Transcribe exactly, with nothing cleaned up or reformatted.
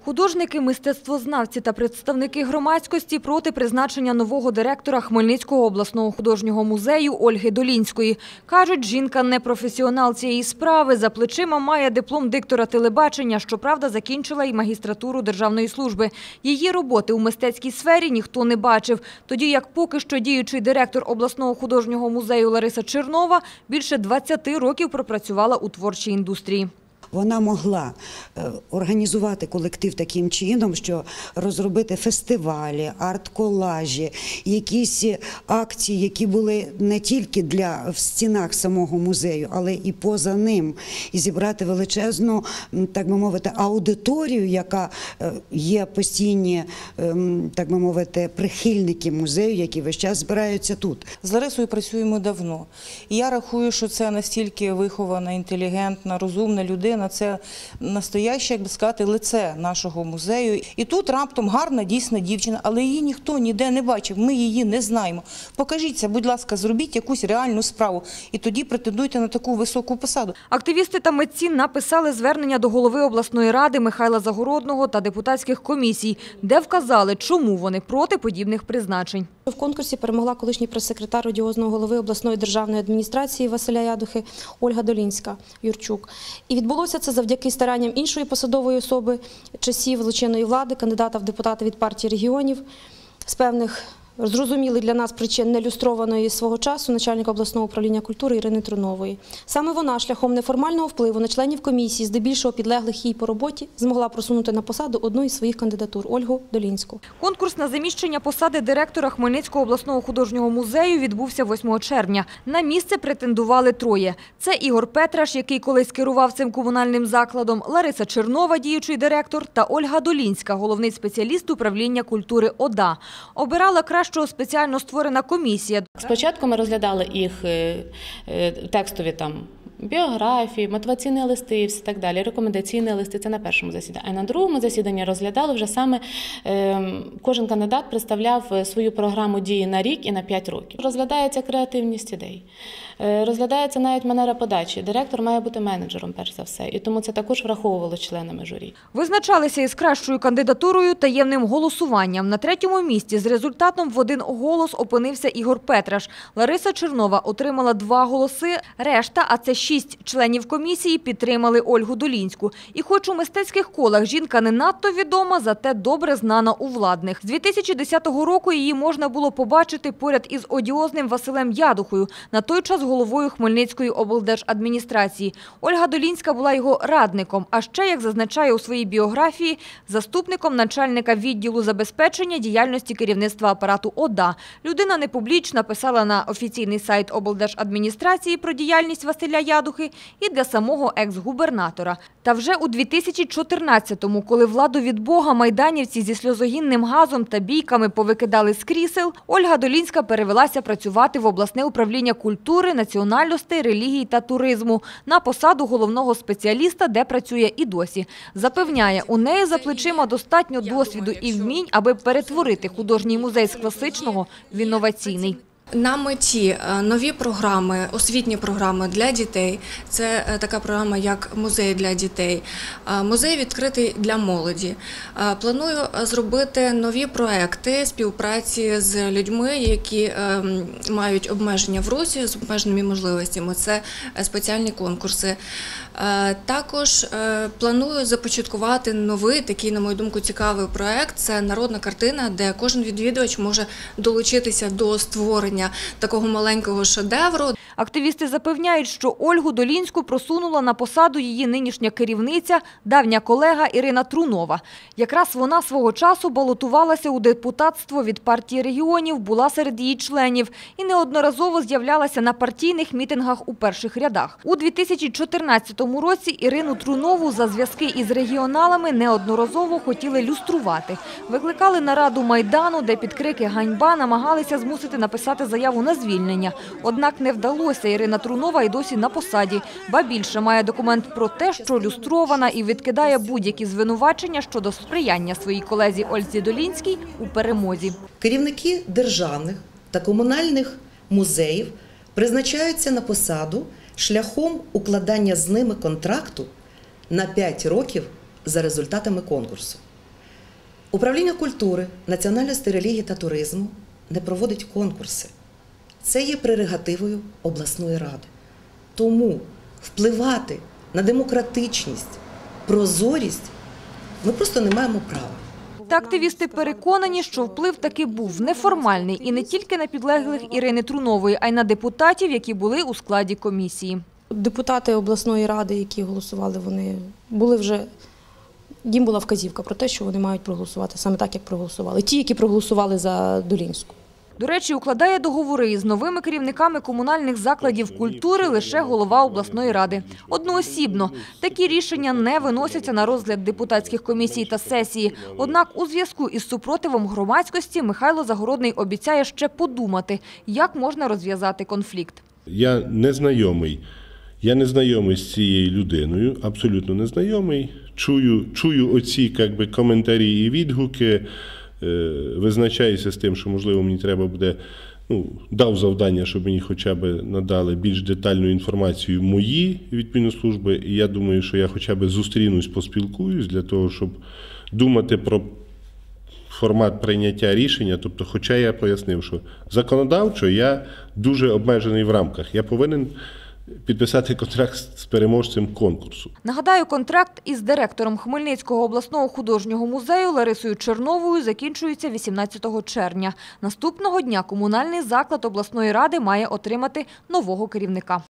Художники, мистецтвознавці та представники громадськості проти призначення нового директора Хмельницького обласного художнього музею Ольги Долінської. Кажуть, жінка не професіонал цієї справи, за плечима має диплом диктора телебачення, щоправда, закінчила і магістратуру державної служби. Її роботи у мистецькій сфері ніхто не бачив, тоді як поки що діючий директор обласного художнього музею Лариса Чернова більше двадцяти років пропрацювала у творчій індустрії. Вона могла організувати колектив таким чином, що розробити фестивалі, арт-колажі, якісь акції, які були не тільки для в стінах самого музею, але і поза ним. І зібрати величезну, так би мовити, аудиторію, яка є постійні, так би мовити, прихильники музею, які весь час збираються тут. З Ларисою працюємо давно. І я рахую, що це настільки вихована, інтелігентна, розумна людина. Це настояще, як би сказати, лице нашого музею. І тут раптом гарна, дійсна дівчина, але її ніхто ніде не бачив, ми її не знаємо. Покажіться, будь ласка, зробіть якусь реальну справу і тоді претендуйте на таку високу посаду. Активісти та митці написали звернення до голови обласної ради Михайла Загородного та депутатських комісій, де вказали, чому вони проти подібних призначень. В конкурсі перемогла колишній прес-секретар одіозного голови обласної державної адміністрації Василя Ядухи Ольга Долінська, Юрчук. І відбулося це завдяки старанням іншої посадової особи часів злочинної влади, кандидата в депутати від партії регіонів, з певних зрозумілих для нас причин нелюстрованої свого часу начальника обласного управління культури Ірини Трунової. Саме вона шляхом неформального впливу на членів комісії, здебільшого підлеглих їй по роботі, змогла просунути на посаду одну із своїх кандидатур – Ольгу Долінську. Конкурс на заміщення посади директора Хмельницького обласного художнього музею відбувся восьмого червня. На місце претендували троє. Це Ігор Петраш, який колись керував цим комунальним закладом, Лариса Чернова, діючий директор, та Ольга Долінська, головний спеціаліст управління культури ОДА. Обирала кращого спеціально створена комісія. Спочатку ми розглядали їх текстові там біографії, мотиваційні листи і все так далі, рекомендаційні листи – це на першому засіданні. А на другому засіданні розглядали вже саме, кожен кандидат представляв свою програму дії на рік і на п'ять років. Розглядається креативність ідей, розглядається навіть манера подачі. Директор має бути менеджером, перш за все, і тому це також враховувало членами журі. Визначалися із кращою кандидатурою таємним голосуванням. На третьому місці з результатом в один голос опинився Ігор Петраш. Лариса Чернова отримала два голоси, решта, а це шість членів комісії, підтримали Ольгу Долінську. І хоч у мистецьких колах жінка не надто відома, зате добре знана у владних. З дві тисячі десятого року її можна було побачити поряд із одіозним Василем Ядухою, на той час головою Хмельницької облдержадміністрації. Ольга Долінська була його радником, а ще, як зазначає у своїй біографії, заступником начальника відділу забезпечення діяльності керівництва апарату ОДА. Людина непублічна, писала на офіційний сайт облдержадміністрації про діяльність Василя Ядухи і для самого екс-губернатора. Та вже у дві тисячі чотирнадцятому, коли владу від Бога майданівці зі сльозогінним газом та бійками повикидали з крісел, Ольга Долінська перевелася працювати в обласне управління культури, національностей, релігії та туризму на посаду головного спеціаліста, де працює і досі. Запевняє, у неї за плечима достатньо досвіду і вмінь, аби перетворити художній музей з класичного в інноваційний. На меті нові програми, освітні програми для дітей. Це така програма, як «Музей для дітей». Музей відкритий для молоді. Планую зробити нові проекти співпраці з людьми, які мають обмеження в русі, з обмеженими можливостями. Це спеціальні конкурси. Також планую започаткувати новий, такий, на мою думку, цікавий проект. Це народна картина, де кожен відвідувач може долучитися до створення такого маленького шедевру. Активісти запевняють, що Ольгу Долінську просунула на посаду її нинішня керівниця, давня колега Ірина Трунова. Якраз вона свого часу балотувалася у депутатство від партії регіонів, була серед її членів і неодноразово з'являлася на партійних мітингах у перших рядах. У дві тисячі чотирнадцятому році Ірину Трунову за зв'язки із регіоналами неодноразово хотіли люструвати. Викликали нараду Майдану, де під крики «Ганьба» намагалися змусити написати заяву на звільнення. Однак не вдалося. Ірина Трунова й досі на посаді. Ба більше, має документ про те, що люстрована, і відкидає будь-які звинувачення щодо сприяння своїй колезі Ользі Долінській у перемозі. Керівники державних та комунальних музеїв призначаються на посаду шляхом укладання з ними контракту на п'ять років за результатами конкурсу. Управління культури, національності, релігії та туризму не проводить конкурси. Це є прерогативою обласної ради. Тому впливати на демократичність, прозорість ми просто не маємо права. Та активісти переконані, що вплив таки був неформальний і не тільки на підлеглих Ірини Трунової, а й на депутатів, які були у складі комісії. Депутати обласної ради, які голосували, вони були вже, їм була вказівка про те, що вони мають проголосувати саме так, як проголосували. Ті, які проголосували за Долінську. До речі, укладає договори із новими керівниками комунальних закладів культури лише голова обласної ради. Одноосібно. Такі рішення не виносяться на розгляд депутатських комісій та сесії. Однак у зв'язку із супротивом громадськості Михайло Загородний обіцяє ще подумати, як можна розв'язати конфлікт. Я не знайомий. Я не знайомий з цією людиною, абсолютно не знайомий. Чую, чую оці як би, коментарі і відгуки. Визначаюся з тим, що, можливо, мені треба буде, ну, дав завдання, щоб мені хоча б надали більш детальну інформацію мої відповідні служби. І я думаю, що я хоча б зустрінусь, поспілкуюсь для того, щоб думати про формат прийняття рішення. Тобто, хоча я пояснив, що законодавчо я дуже обмежений в рамках. Я повинен підписати контракт з переможцем конкурсу. Нагадаю, контракт із директором Хмельницького обласного художнього музею Ларисою Черновою закінчується вісімнадцятого червня. Наступного дня комунальний заклад обласної ради має отримати нового керівника.